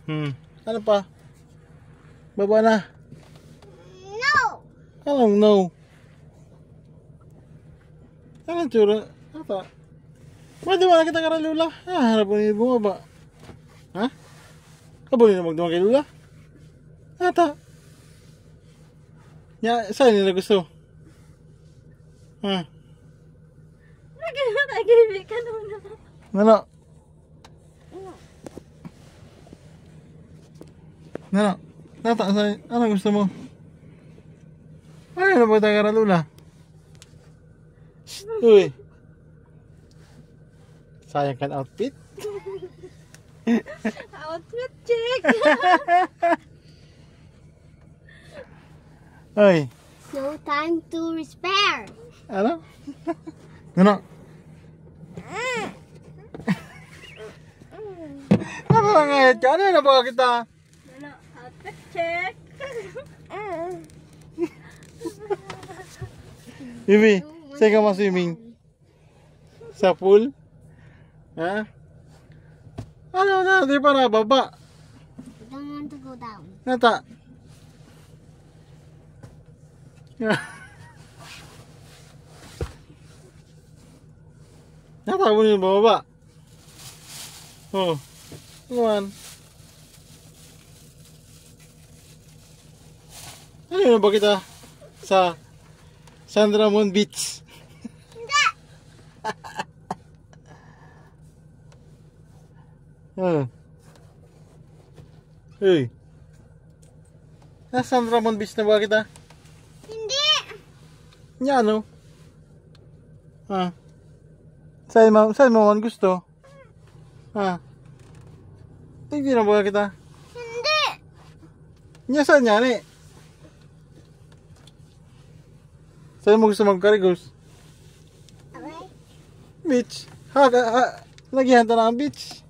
Ano pa? Baba na. No! Anong no? Anong tsura? Ata. Pwede ba nakita ka rin, Lula? Harap mo niyo bumaba. Ha? Kabuli na magdumang kay Lula? Ata. Saan nila gusto? Nag-ibig ka naman. Nano? Nano? Tata, ano gusto mo? Ano na ba tayo ka, Lula? Uy. Sayang kan outfit. Outfit check. Uy. No time to spare. Ano? Ano? Ano lang ngayat ka? Ano na ba kita? Ano? Outfit check. Bibi, saan ka ma-swimming? Sa pool? Ha? Ano na? Di pa na baba? I don't want to go down. Nata? Nata mo yung bababa? Oh. Ano? Ano yun ba kita? Sa San Ramon Beach? Hindi! Hey. Nasa San Ramon Beach na ba kita? Hindi! Nya ano? Saan mo man gusto? Hindi na ba kita? Hindi! Nya saan yan eh? Saan mo gusto magkarigos? Okay. Beach. Lagyan ta na ang beach.